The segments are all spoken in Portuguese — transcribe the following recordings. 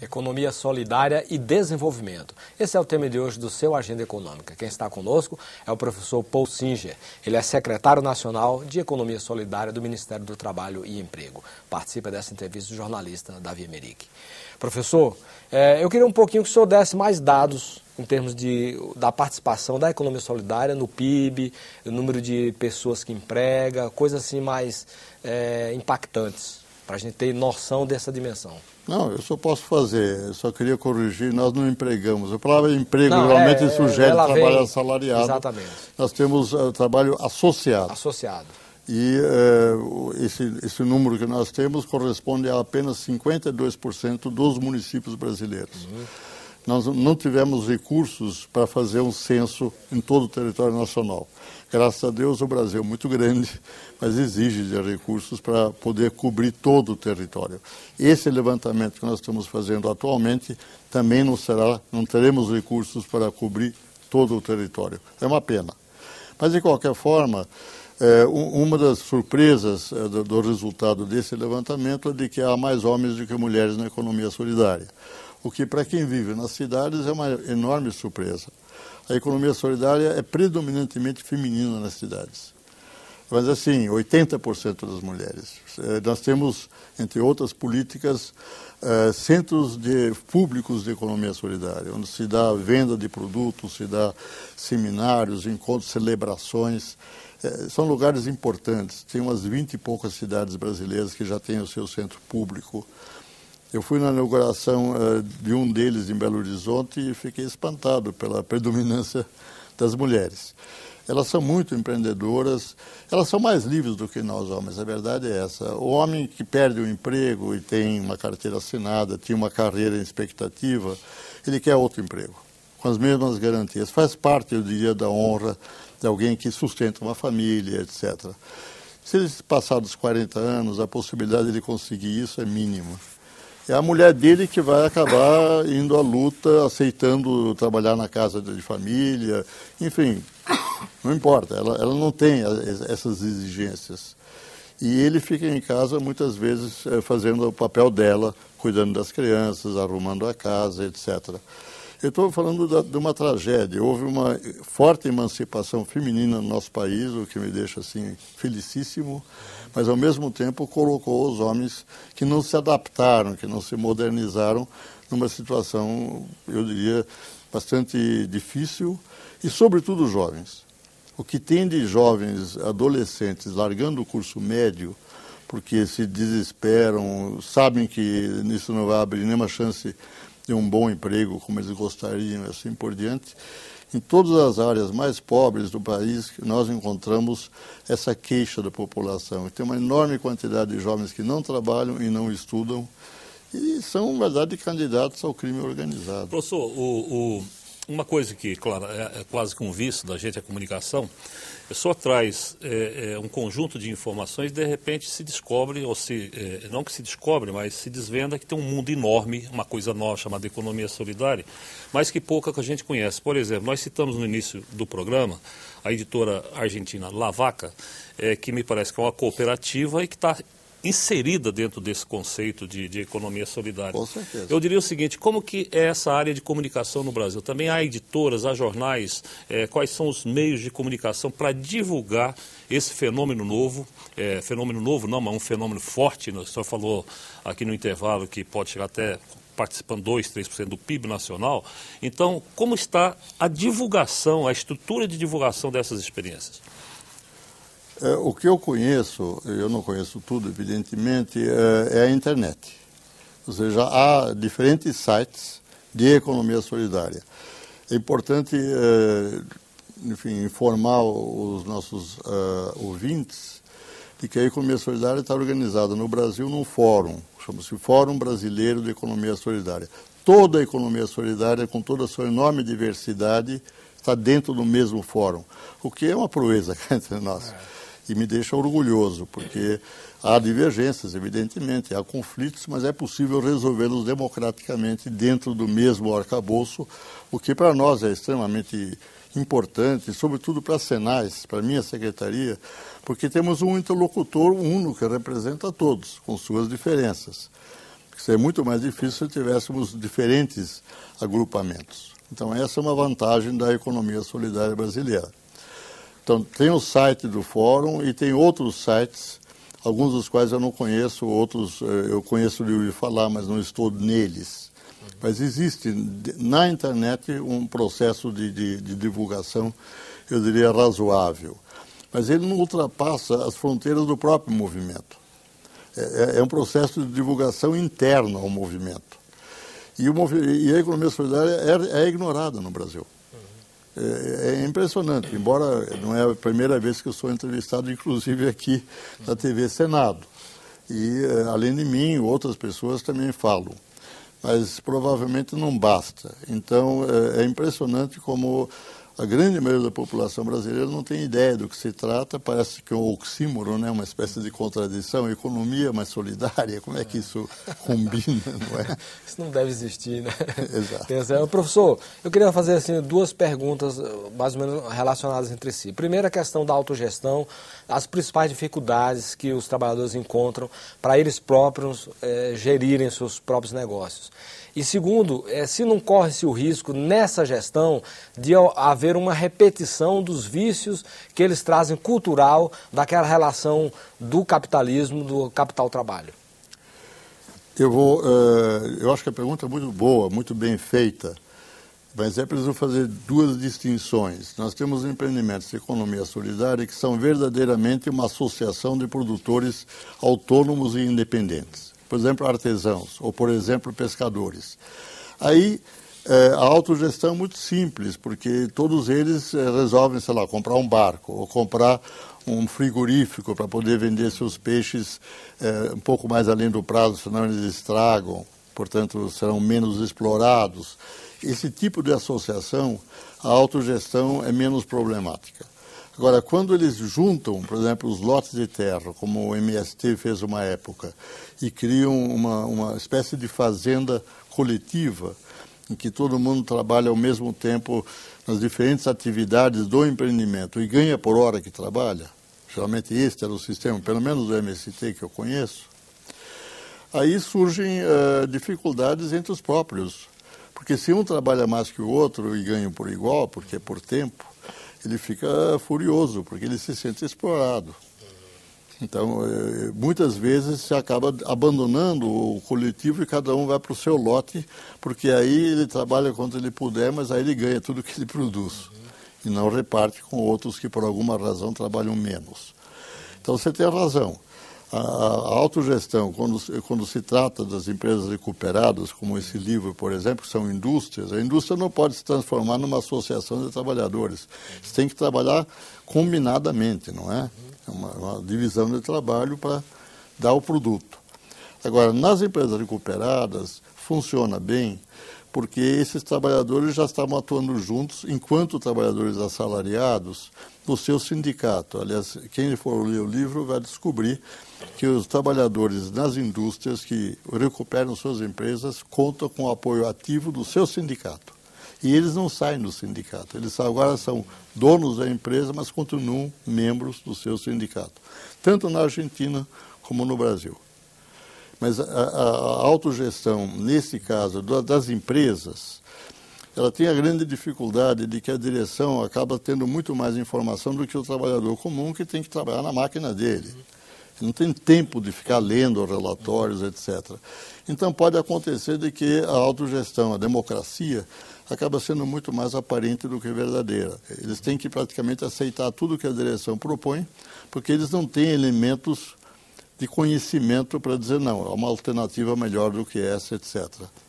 Economia solidária e desenvolvimento. Esse é o tema de hoje do seu Agenda Econômica. Quem está conosco é o professor Paul Singer. Ele é secretário nacional de Economia Solidária do Ministério do Trabalho e Emprego. Participa dessa entrevista o jornalista Davi Emerick. Professor, eu queria um pouquinho que o senhor desse mais dados em termos da participação da economia solidária no PIB, o número de pessoas que emprega, coisas assim mais impactantes, para a gente ter noção dessa dimensão. Não, eu só posso fazer, eu só queria corrigir, nós não empregamos. A palavra emprego geralmente sugere trabalho assalariado. Exatamente. Nós temos trabalho associado. Associado. E esse número que nós temos corresponde a apenas 52% dos municípios brasileiros. Nós não tivemos recursos para fazer um censo em todo o território nacional. Graças a Deus o Brasil é muito grande, mas exige de recursos para poder cobrir todo o território. Esse levantamento que nós estamos fazendo atualmente também não teremos recursos para cobrir todo o território. É uma pena. Mas de qualquer forma, uma das surpresas do resultado desse levantamento é de que há mais homens do que mulheres na economia solidária. O que, para quem vive nas cidades, é uma enorme surpresa. A economia solidária é predominantemente feminina nas cidades. Mas, assim, 80% das mulheres. Nós temos, entre outras políticas, centros públicos de economia solidária, onde se dá venda de produtos, se dá seminários, encontros, celebrações. São lugares importantes. Tem umas 20 e poucas cidades brasileiras que já têm o seu centro público. Eu fui na inauguração de um deles em Belo Horizonte e fiquei espantado pela predominância das mulheres. Elas são muito empreendedoras, elas são mais livres do que nós homens, a verdade é essa. O homem que perde o emprego e tem uma carteira assinada, tinha uma carreira em expectativa, ele quer outro emprego, com as mesmas garantias. Faz parte, eu diria, da honra de alguém que sustenta uma família, etc. Se ele passar dos 40 anos, a possibilidade de ele conseguir isso é mínima. É a mulher dele que vai acabar indo à luta, aceitando trabalhar na casa de família, enfim, não importa, ela não tem essas exigências. E ele fica em casa, muitas vezes, fazendo o papel dela, cuidando das crianças, arrumando a casa, etc. Eu estou falando de uma tragédia. Houve uma forte emancipação feminina no nosso país, o que me deixa assim felicíssimo, mas ao mesmo tempo colocou os homens que não se adaptaram, que não se modernizaram, numa situação, eu diria, bastante difícil, e sobretudo jovens. O que tem de jovens adolescentes largando o curso médio, porque se desesperam, sabem que nisso não vai abrir nenhuma chance de um bom emprego, como eles gostariam, e assim por diante. Em todas as áreas mais pobres do país, nós encontramos essa queixa da população. Tem uma enorme quantidade de jovens que não trabalham e não estudam e são, na verdade, candidatos ao crime organizado. Professor, uma coisa que, claro, é quase que um vício da gente, a comunicação, só traz um conjunto de informações e, de repente, se descobre, ou não que se descobre, mas se desvenda que tem um mundo enorme, uma coisa nova chamada economia solidária, mas que pouca que a gente conhece. Por exemplo, nós citamos no início do programa a editora argentina La Vaca, que me parece que é uma cooperativa e que está inserida dentro desse conceito de economia solidária. Com certeza. Eu diria o seguinte, como que é essa área de comunicação no Brasil? Também há editoras, há jornais, quais são os meios de comunicação para divulgar esse fenômeno novo? Fenômeno novo não, mas um fenômeno forte, o senhor falou aqui no intervalo que pode chegar até participando 2, 3% do PIB nacional. Então, como está a divulgação, a estrutura de divulgação dessas experiências? O que eu conheço, eu não conheço tudo, evidentemente, é a internet. Ou seja, há diferentes sites de economia solidária. É importante, enfim, informar os nossos ouvintes de que a economia solidária está organizada no Brasil num fórum, chama-se Fórum Brasileiro de Economia Solidária. Toda a economia solidária, com toda a sua enorme diversidade, está dentro do mesmo fórum, o que é uma proeza entre nós. E me deixa orgulhoso, porque há divergências, evidentemente, há conflitos, mas é possível resolvê-los democraticamente dentro do mesmo arcabouço, o que para nós é extremamente importante, sobretudo para a Senais, para a minha secretaria, porque temos um interlocutor uno que representa todos, com suas diferenças. Seria muito mais difícil se tivéssemos diferentes agrupamentos. Então, essa é uma vantagem da economia solidária brasileira. Então, tem o site do Fórum e tem outros sites, alguns dos quais eu não conheço, outros eu conheço de ouvir falar, mas não estou neles. Mas existe na internet um processo de divulgação, eu diria, razoável. Mas ele não ultrapassa as fronteiras do próprio movimento. É um processo de divulgação interno ao movimento. E a economia solidária é ignorada no Brasil. É impressionante, embora não é a primeira vez que eu sou entrevistado, inclusive aqui na TV Senado. E, além de mim, outras pessoas também falam. Mas provavelmente não basta. Então, é impressionante como a grande maioria da população brasileira não tem ideia do que se trata. Parece que é um oxímoron, né? Uma espécie de contradição. Economia mais solidária, como é que isso combina, não é? Isso não deve existir, né? Exato. Professor, eu queria fazer assim, duas perguntas mais ou menos relacionadas entre si. Primeiro, a questão da autogestão, as principais dificuldades que os trabalhadores encontram para eles próprios gerirem seus próprios negócios. E segundo, se não corre-se o risco nessa gestão de haver uma repetição dos vícios que eles trazem cultural daquela relação do capitalismo, do capital-trabalho. Eu acho que a pergunta é muito boa, muito bem feita, mas é preciso fazer duas distinções. Nós temos empreendimentos de economia solidária que são verdadeiramente uma associação de produtores autônomos e independentes. Por exemplo, artesãos, ou, por exemplo, pescadores. Aí, a autogestão é muito simples, porque todos eles resolvem, sei lá, comprar um barco, ou comprar um frigorífico para poder vender seus peixes um pouco mais além do prazo, senão eles estragam, portanto, serão menos explorados. Esse tipo de associação, a autogestão é menos problemática. Agora, quando eles juntam, por exemplo, os lotes de terra, como o MST fez uma época, e criam uma espécie de fazenda coletiva, em que todo mundo trabalha ao mesmo tempo nas diferentes atividades do empreendimento e ganha por hora que trabalha, geralmente este era o sistema, pelo menos do MST que eu conheço, aí surgem dificuldades entre os próprios, porque se um trabalha mais que o outro e ganha por igual, porque é por tempo, ele fica furioso, porque ele se sente explorado. Então, muitas vezes se acaba abandonando o coletivo e cada um vai para o seu lote, porque aí ele trabalha quanto ele puder, mas aí ele ganha tudo que ele produz. E não reparte com outros que por alguma razão trabalham menos. Então, você tem razão. A autogestão, quando se trata das empresas recuperadas, como esse livro, por exemplo, que são indústrias, a indústria não pode se transformar numa associação de trabalhadores. Você tem que trabalhar combinadamente, não é? É uma divisão de trabalho para dar o produto. Agora, nas empresas recuperadas, funciona bem, porque esses trabalhadores já estavam atuando juntos, enquanto trabalhadores assalariados, no seu sindicato. Aliás, quem for ler o livro vai descobrir que os trabalhadores nas indústrias que recuperam suas empresas contam com o apoio ativo do seu sindicato. E eles não saem do sindicato. Eles agora são donos da empresa, mas continuam membros do seu sindicato. Tanto na Argentina como no Brasil. Mas a autogestão, nesse caso, das empresas, ela tem a grande dificuldade de que a direção acaba tendo muito mais informação do que o trabalhador comum, que tem que trabalhar na máquina dele. Não tem tempo de ficar lendo relatórios, etc. Então pode acontecer de que a autogestão, a democracia, acaba sendo muito mais aparente do que verdadeira. Eles têm que praticamente aceitar tudo que a direção propõe, porque eles não têm elementos de conhecimento para dizer não, há uma alternativa melhor do que essa, etc.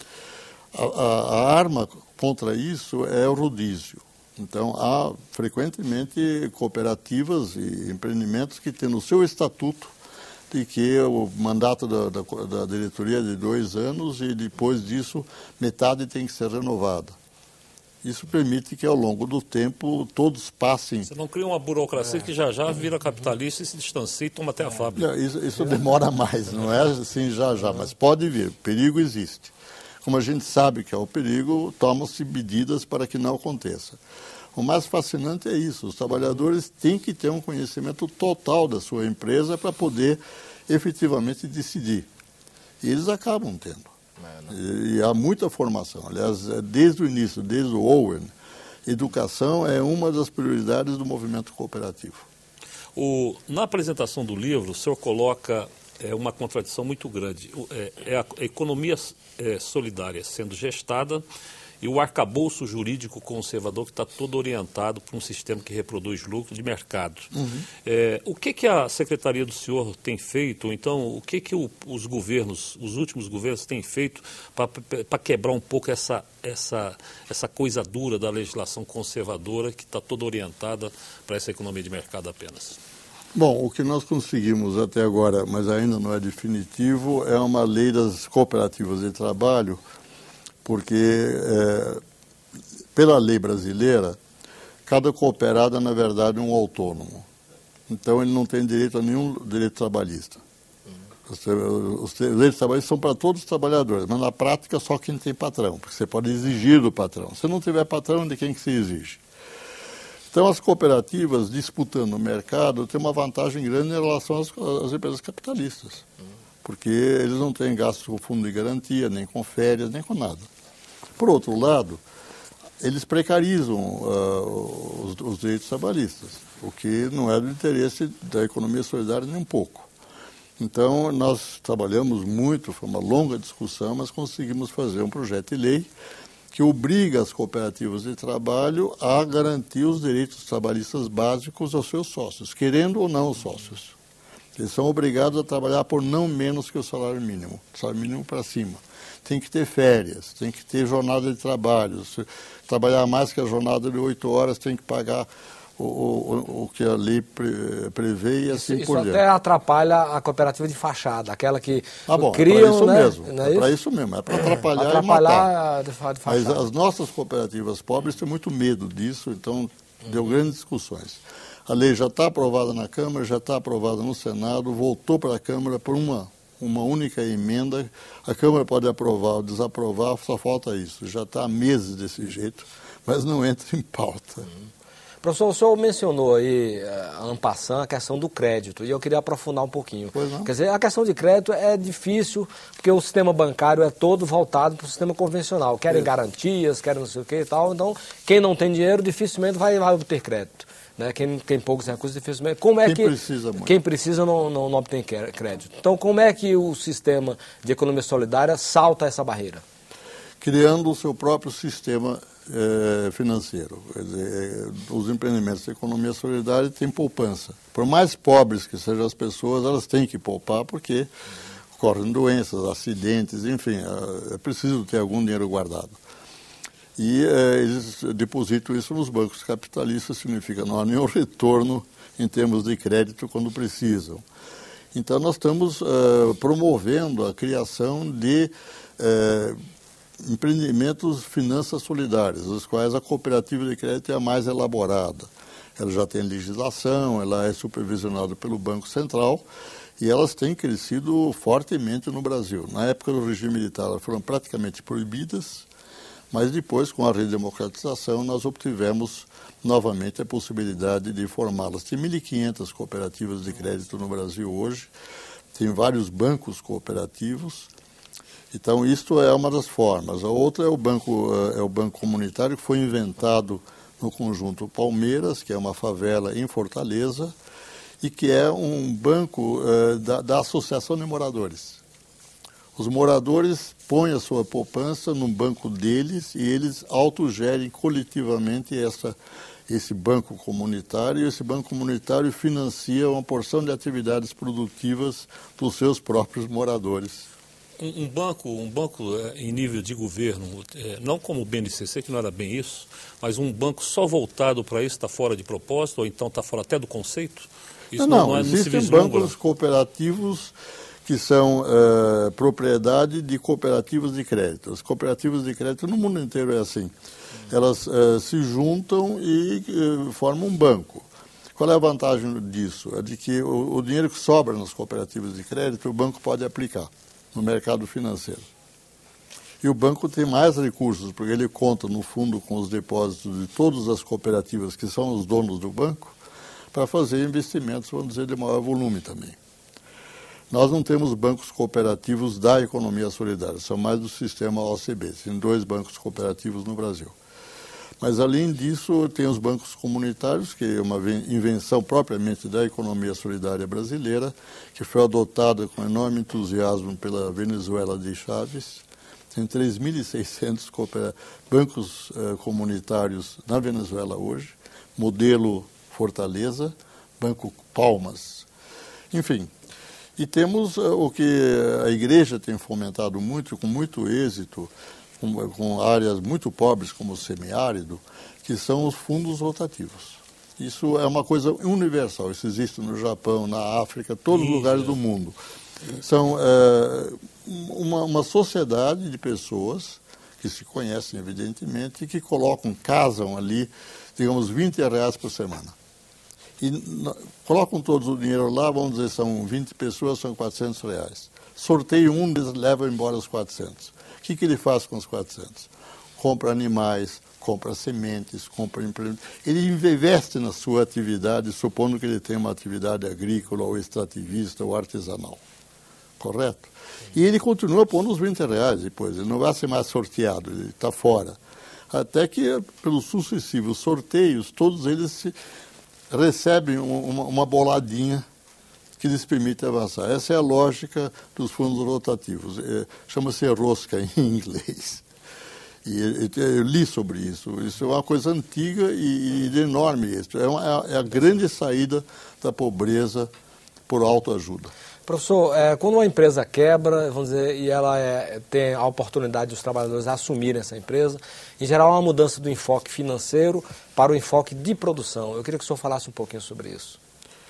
A arma contra isso é o rodízio. Então, há frequentemente cooperativas e empreendimentos que têm no seu estatuto de que o mandato da diretoria é de 2 anos e depois disso metade tem que ser renovada. Isso permite que ao longo do tempo todos passem... Você não cria uma burocracia que já vira capitalista e se distancia e toma até a fábrica. Isso demora mais, não é assim já, mas pode vir, o perigo existe. Como a gente sabe que é o perigo, tomam-se medidas para que não aconteça. O mais fascinante é isso, os trabalhadores têm que ter um conhecimento total da sua empresa para poder efetivamente decidir. E eles acabam tendo. E há muita formação. Aliás, desde o início, desde o Owen, educação é uma das prioridades do movimento cooperativo. Na apresentação do livro, o senhor coloca uma contradição muito grande. A economia solidária sendo gestada e o arcabouço jurídico conservador que está todo orientado para um sistema que reproduz lucro de mercado. O que a Secretaria do senhor tem feito, ou então o que os governos, os últimos governos têm feito para quebrar um pouco essa coisa dura da legislação conservadora que está toda orientada para essa economia de mercado apenas? Bom, o que nós conseguimos até agora, mas ainda não é definitivo, é uma lei das cooperativas de trabalho, porque pela lei brasileira, cada cooperado é, na verdade, um autônomo. Então, ele não tem direito a nenhum direito trabalhista. Os direitos trabalhistas são para todos os trabalhadores, mas na prática só quem tem patrão, porque você pode exigir do patrão. Se não tiver patrão, de quem que se exige? Então, as cooperativas, disputando o mercado, têm uma vantagem grande em relação às empresas capitalistas, porque eles não têm gastos com fundo de garantia, nem com férias, nem com nada. Por outro lado, eles precarizam os direitos trabalhistas, o que não é do interesse da economia solidária nem um pouco. Então, nós trabalhamos muito, foi uma longa discussão, mas conseguimos fazer um projeto de lei que obriga as cooperativas de trabalho a garantir os direitos trabalhistas básicos aos seus sócios, querendo ou não os sócios. Eles são obrigados a trabalhar por não menos que o salário mínimo para cima. Tem que ter férias, tem que ter jornada de trabalho. Se trabalhar mais que a jornada de 8 horas, tem que pagar o que a lei prevê e assim por diante. Isso até atrapalha a cooperativa de fachada, aquela que criam, né? É para isso mesmo, é para atrapalhar e matar. De fachada. Mas as nossas cooperativas pobres têm muito medo disso, então deu grandes discussões. A lei já está aprovada na Câmara, já está aprovada no Senado, voltou para a Câmara por uma única emenda. A Câmara pode aprovar ou desaprovar, só falta isso. Já está há meses desse jeito, mas não entra em pauta. Professor, o senhor mencionou aí, en passant, a questão do crédito, e eu queria aprofundar um pouquinho. Pois não. Quer dizer, a questão de crédito é difícil, porque o sistema bancário é todo voltado para o sistema convencional. Querem garantias, querem não sei o que e tal, então quem não tem dinheiro dificilmente vai obter crédito. Né? Quem tem poucos recursos dificilmente... Quem precisa não obtém crédito. Então, como é que o sistema de economia solidária salta essa barreira? Criando o seu próprio sistema financeiro. Quer dizer, os empreendimentos de economia solidária têm poupança. Por mais pobres que sejam as pessoas, elas têm que poupar porque ocorrem doenças, acidentes, enfim, é preciso ter algum dinheiro guardado. E eles depositam isso nos bancos capitalistas, significa não há nenhum retorno em termos de crédito quando precisam. Então, nós estamos promovendo a criação de empreendimentos finanças solidárias, os quais a cooperativa de crédito é a mais elaborada. Ela já tem legislação, ela é supervisionada pelo Banco Central e elas têm crescido fortemente no Brasil. Na época do regime militar, elas foram praticamente proibidas, mas depois, com a redemocratização, nós obtivemos novamente a possibilidade de formá-las. Tem 1.500 cooperativas de crédito no Brasil hoje, tem vários bancos cooperativos. Então, isto é uma das formas. A outra é o banco comunitário, que foi inventado no conjunto Palmeiras, que é uma favela em Fortaleza, e que é um banco da Associação de Moradores. Os moradores põem a sua poupança num banco deles e eles autogerem coletivamente esse banco comunitário, e esse banco comunitário financia uma porção de atividades produtivas dos seus próprios moradores. Um banco em nível de governo, não como o BNCC, que não era bem isso, mas um banco só voltado para isso está fora de propósito, ou então está fora até do conceito? Isso não existem bancos cooperativos que são propriedade de cooperativas de crédito. As cooperativas de crédito no mundo inteiro é assim. Elas se juntam e formam um banco. Qual é a vantagem disso? É de que o dinheiro que sobra nas cooperativas de crédito, o banco pode aplicar no mercado financeiro. E o banco tem mais recursos, porque ele conta, no fundo, com os depósitos de todas as cooperativas que são os donos do banco, para fazer investimentos, vamos dizer, de maior volume também. Nós não temos bancos cooperativos da economia solidária, são mais do sistema OCB, tem 2 bancos cooperativos no Brasil. Mas, além disso, tem os bancos comunitários, que é uma invenção propriamente da economia solidária brasileira, que foi adotada com enorme entusiasmo pela Venezuela de Chávez. Tem 3.600 bancos comunitários na Venezuela hoje, modelo Fortaleza, Banco Palmas. Enfim, e temos o que a igreja tem fomentado muito, com muito êxito, com áreas muito pobres como o semiárido, que são os fundos rotativos. Isso é uma coisa universal, isso existe no Japão, na África, todos os lugares do mundo. São uma sociedade de pessoas que se conhecem, evidentemente, e que casam ali, digamos, R$20 por semana. E colocam todos o dinheiro lá, vamos dizer, são 20 pessoas, são R$400. Sorteio um, eles levam embora os 400. O que ele faz com os 400? Compra animais, compra sementes, compra implementos. Ele investe na sua atividade, supondo que ele tem uma atividade agrícola, ou extrativista, ou artesanal. Correto? E ele continua pondo os R$20 depois, ele não vai ser mais sorteado, ele está fora. Até que, pelos sucessivos sorteios, todos eles recebem uma boladinha que lhes permite avançar. Essa é a lógica dos fundos rotativos. Chama-se rosca em inglês. E eu li sobre isso. Isso é uma coisa antiga e de enorme êxito. É a grande saída da pobreza por autoajuda. Professor, quando uma empresa quebra, vamos dizer, e ela tem a oportunidade dos trabalhadores assumirem essa empresa, em geral há uma mudança do enfoque financeiro para o enfoque de produção. Eu queria que o senhor falasse um pouquinho sobre isso.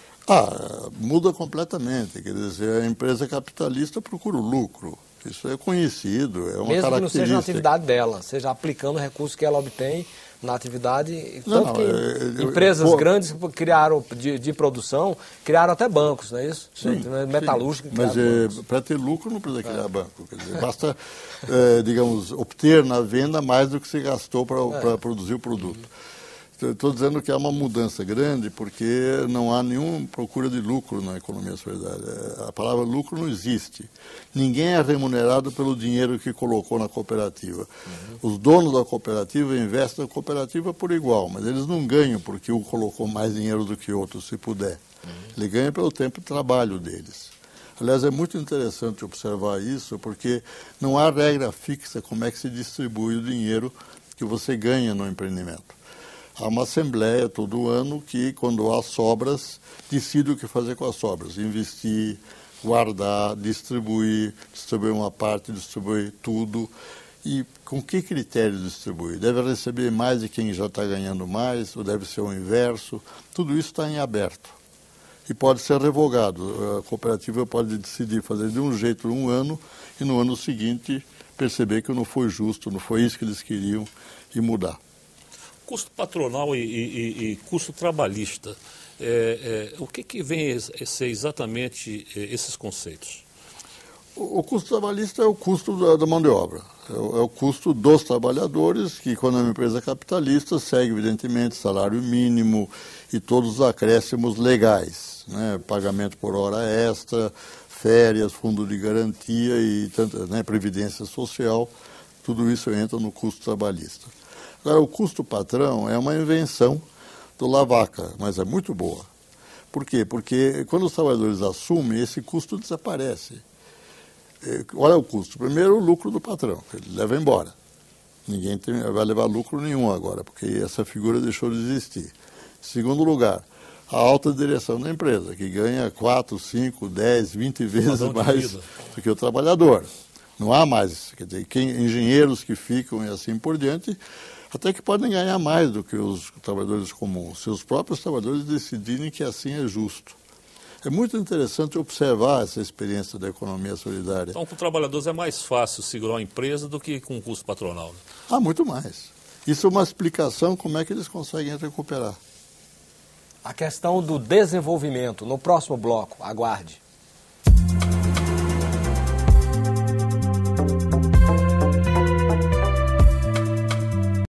Muda completamente. Quer dizer, a empresa capitalista procura o lucro. Isso é conhecido, é uma mesmo característica. Que não seja na atividade dela, seja aplicando recursos que ela obtém na atividade. Tanto que empresas grandes criaram de produção, criaram até bancos, não é isso? Sim, metalúrgica. Mas para ter lucro não precisa criar banco. Quer dizer, basta, digamos, obter na venda mais do que se gastou para produzir o produto. Estou dizendo que é uma mudança grande porque não há nenhuma procura de lucro na economia solidária. A palavra lucro não existe. Ninguém é remunerado pelo dinheiro que colocou na cooperativa. Os donos da cooperativa investem na cooperativa por igual, mas eles não ganham porque um colocou mais dinheiro do que outro, se puder. Ele ganha pelo tempo de trabalho deles. Aliás, é muito interessante observar isso porque não há regra fixa como é que se distribui o dinheiro que você ganha no empreendimento. Há uma assembleia todo ano que, quando há sobras, decide o que fazer com as sobras. Investir, guardar, distribuir uma parte, distribuir tudo. E com que critério distribuir? Deve receber mais de quem já está ganhando mais, ou deve ser o inverso? Tudo isso está em aberto. E pode ser revogado. A cooperativa pode decidir fazer de um jeito um ano e no ano seguinte perceber que não foi justo, não foi isso que eles queriam e mudar. Custo patronal e custo trabalhista, o que vem a ser exatamente esses conceitos? O custo trabalhista é o custo da mão de obra, é o custo dos trabalhadores, que quando é uma empresa capitalista segue, evidentemente, salário mínimo e todos os acréscimos legais, né? Pagamento por hora extra, férias, fundo de garantia e previdência social, tudo isso entra no custo trabalhista. Agora, o custo patrão é uma invenção do Lavaca, mas é muito boa. Por quê? Porque quando os trabalhadores assumem, esse custo desaparece. Olha o custo. Primeiro, o lucro do patrão, que ele leva embora. Ninguém vai levar lucro nenhum agora, porque essa figura deixou de existir. Segundo lugar, a alta direção da empresa, que ganha 4, 5, 10, 20 vezes mais do que o trabalhador. Não há mais, quer dizer, engenheiros que ficam e assim por diante, até que podem ganhar mais do que os trabalhadores comuns, se os próprios trabalhadores decidirem que assim é justo. É muito interessante observar essa experiência da economia solidária. Então, com trabalhadores é mais fácil segurar uma empresa do que com o custo patronal, né? Muito mais. Isso é uma explicação como é que eles conseguem recuperar. A questão do desenvolvimento, no próximo bloco, aguarde.